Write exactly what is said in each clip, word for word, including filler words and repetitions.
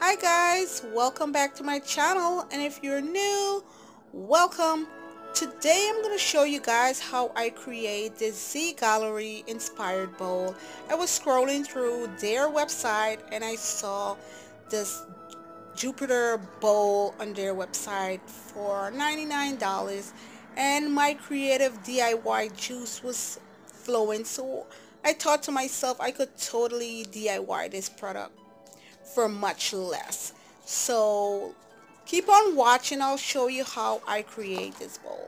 Hi guys, welcome back to my channel, and if you're new, welcome. Today I'm going to show you guys how I create this Z Gallery inspired bowl. I was scrolling through their website and I saw this Jupiter bowl on their website for ninety-nine dollars, and my creative D I Y juice was flowing, so I thought to myself I could totally D I Y this product for much less. So keep on watching. I'll show you how I create this bowl.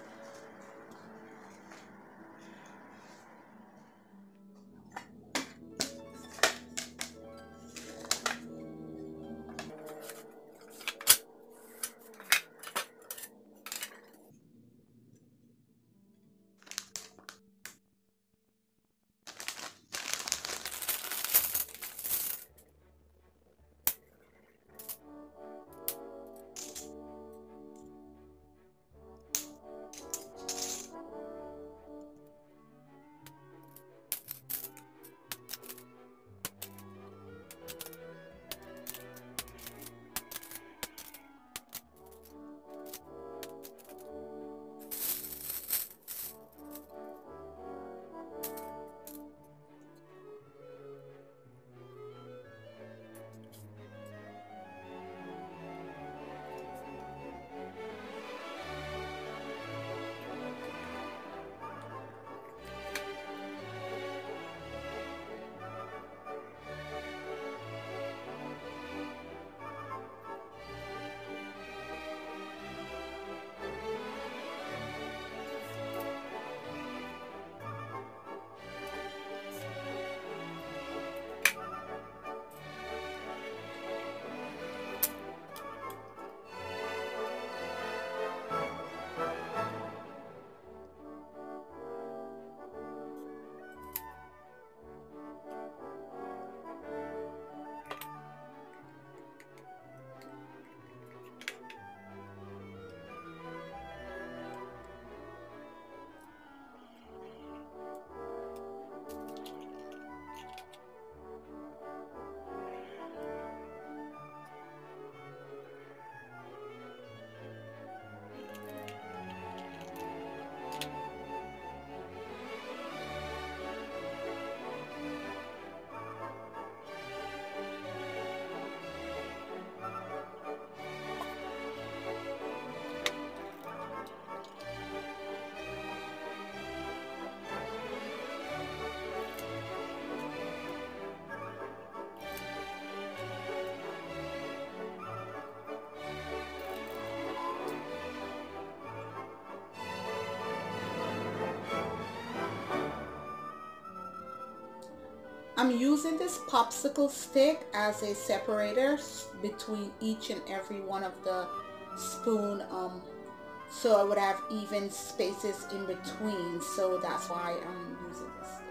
I'm using this popsicle stick as a separator between each and every one of the spoon, um, so I would have even spaces in between, so that's why I'm using this.